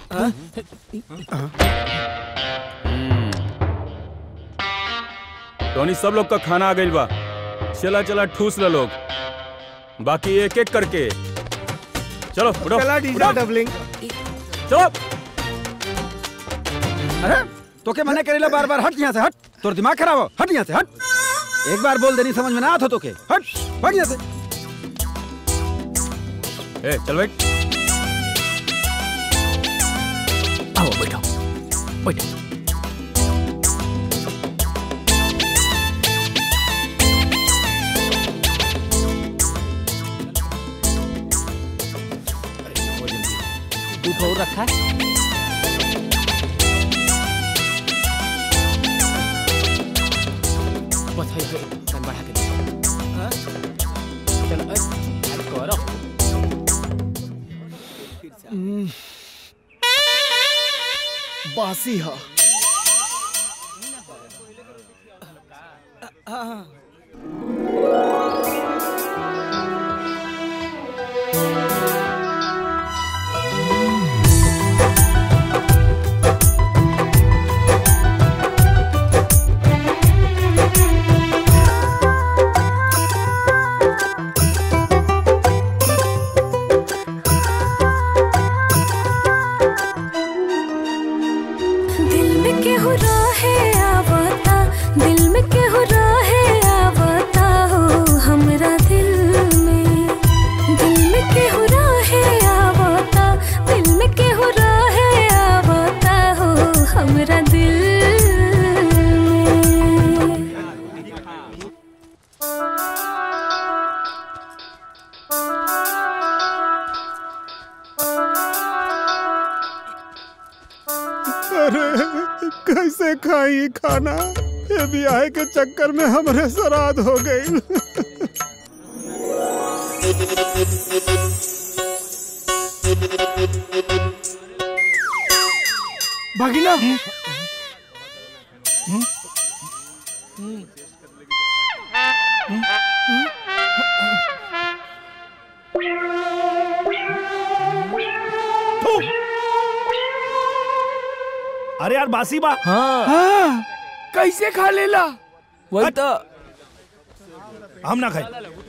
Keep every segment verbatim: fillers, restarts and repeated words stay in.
टोनी सब लोग का खाना आ गई बा, चला चला ठूस ला लोग, बाकी एक एक करके चलो उठो। चला डीजे डबलिंग चलो। अरे तो क्या मना करेला बार बार, हट यहाँ से हट, तोर दिमाग खराब हो, हट यहाँ से हट। एक बार बोल देनी समझ में ना आता तो के हट भाग यहाँ से। ए चल बैठ। आओ बैठो बैठो। दूध और रखा है? बस है है कान बढ़ा के दे। चलो अरे करो। बासी है। कैसे खाई खाना, ये ब्याह के चक्कर में हमारे श्राद्ध हो गई। भागिना अरे यार बासी बा। हाँ, हाँ, कैसे खा लेला? वही तो हम ना खाए।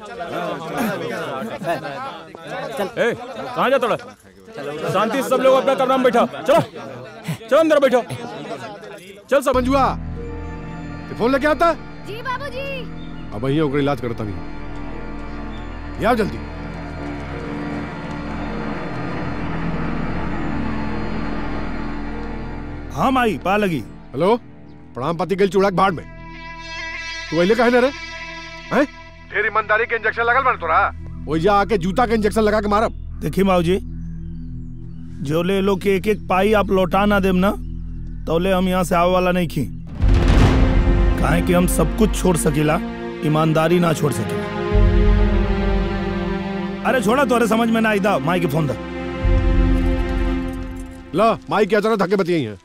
ए कहाँ जा तोड़ा? शांति से सब लोग अपना कमरा में बैठा। चलो चलो अंदर बैठो। चल सब। मंजुआ फोन लेके आता। जी बाबूजी। अब यही होकर इलाज करता नहीं, आओ जल्दी। हाँ माई पा लगी। हेलो प्रणाम पाती गल चूड़ा भाड़ में तू अले कहे न रे हैं? फिर ईमानदारी के इंजेक्शन लगल बन तोरा, ओइ जा आके जूता के इंजेक्शन लगा के मारब। देखिए माऊ जी, जो ले लो के एक एक पाई आप लौटा ना देम ना, तो ले हम यहाँ से आवे वाला नहीं खी। काहे कि हम सब कुछ छोड़ सकेला, ईमानदारी ना छोड़ सकेला। अरे छोड़ा तोरे समझ में ना आई दा, माई के फोन दा। ला माई के अचानक धक्के बतियाई हैं।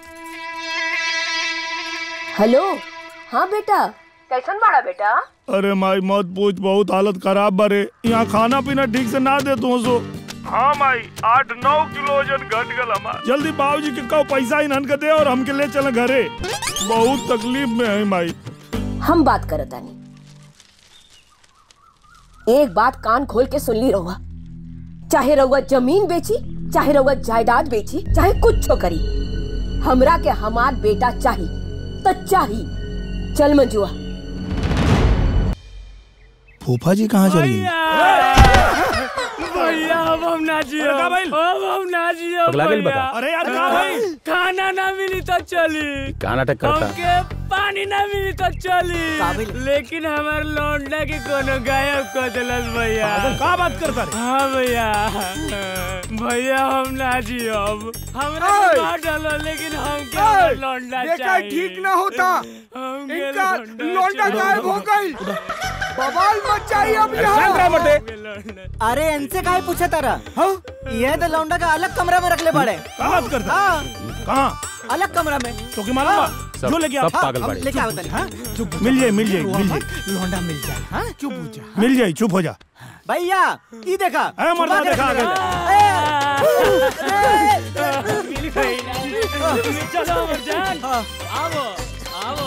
हेलो हाँ बेटा, कैसन बाड़ा बेटा? अरे माई मत पूछ, बहुत हालत खराब बारे। यहाँ खाना पीना ठीक से ना दे तू सो। हाँ माई आठ नौ किलो वजन घट गल हमार। जल्दी बाबूजी के कहो पैसा इन्हन के दे और हमके ले चले घरे, बहुत तकलीफ में है माई। हम बात करत आनी, एक बात कान खोल के सुन ली रहुआ, चाहे रहुआ जमीन बेची, चाहे रहुआ जायदाद बेची, चाहे कुछ करी, हमरा के हमार बेटा चाहिए तो चाहिए। चल मंजुआ। फूफा जी कहाँ चल गई? भैया अब हम ना जियो, अब हम ना जियो भैया। अरे यार कहाँ भाई? खाना ना मिली तो चली, कहाँ नाटक करता? हमके पानी ना मिली तो चली, लेकिन हमारे लौंडा के कोनो गायब कर दिलस भैया। कहाँ बात करता रे? हाँ भैया भैया हम ना जियो, अब हमरा मार डालो, लेकिन हमके लौंडा चाहिए। ठीक ना होता, इनका लौंडा गायब हो गई, बवाल मच चाहिए अब यहाँ। अरे इनसे काहे पूछे तारा? हाँ? ये तो लौंडा का अलग कमरा में रख ले पड़े। कहाँ बात करता? हाँ। कहाँ? अलग कमरा में। तो क्या मालूम? जो लेके सब पागल बड़े। लेके आओ तनी। हाँ? मिल जाए मिल जाए मिल जाए लौंडा मिल जाए। हाँ? चुप हो जा। मिल जाए, चुप हो जा। भैया ये देखा। अरे मर्दा देखा आ गया। चलो अमरजान आओ आओ।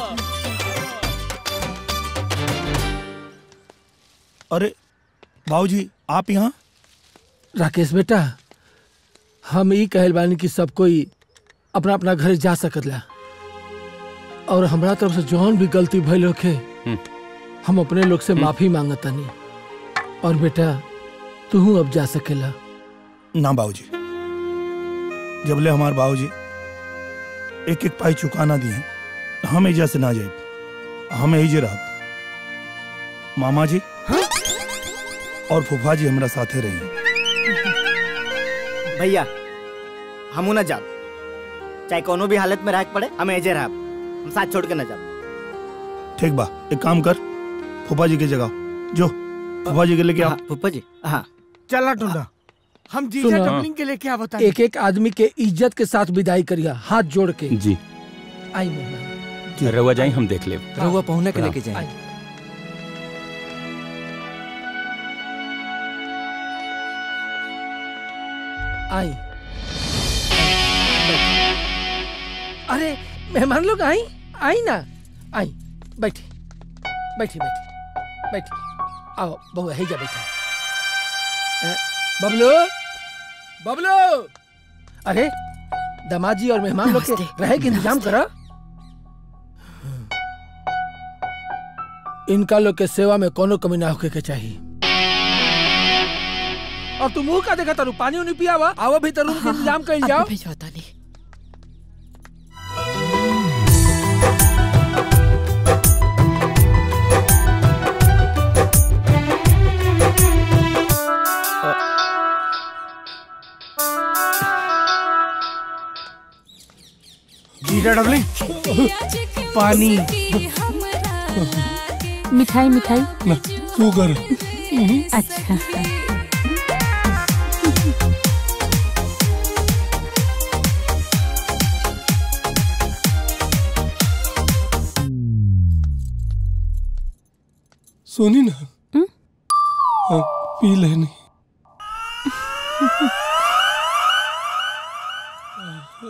अरे बाबूजी आप यहाँ? राकेश बेटा, हम ई कहल बानी कि सब कोई अपना अपना घर जा सकला और हमरा तरफ से जौन भी गलती भइल होखे हम अपने लोग से माफी मांगतानी। और बेटा तू अब जा सकेला। ना बाबूजी, जबले हमार बाबूजी एक एक पाई चुकाना दिए हम एजा से ना जाए। हम एजे रह मामा जी और फूफा जी हमरा साथे रही। भैया हमू न जाब, चाहे कोनो भी हालत में रह पड़े हम एजे रह, हम साथ छोड़ के न जाब। ठीक बा, एक काम कर फूफा जी की जगह जो फूफा जी के लेके आओ। फूफा जी हाँ चला टूना, हम जीजा डबलिंग के लिए क्या बताएं? एक एक आदमी के इज्जत के साथ विदाई करिया, हाथ जोड़ के। जी आई मेहमान, रहुआ जाए हम देख ले। रहुआ पहुंचने के लेके जाए। आई। अरे मेहमान लोग आई आई ना आई, बैठी बैठी बैठी बैठी। आओ बहू है जा बैठा। बबलू बबलू, अरे दामाद जी और मेहमान लोग के रहे के इंतजाम करा। इनका लोग के सेवा में कोनो कमी ना होके के चाहिए। और तू मुंह का देखा तारू, पानी उनी पिया हुआ आवा भी तरू के इंतजाम कर जाओ। भिजवाता नहीं। जीजा डबलिंग पानी मिठाई मिठाई शुगर। अच्छा सुनी ना, हाँ, पी लेनी।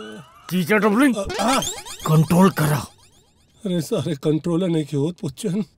जीजा डबलिंग कंट्रोल करा। अरे सारे कंट्रोलर नहीं की होत पुच्छन।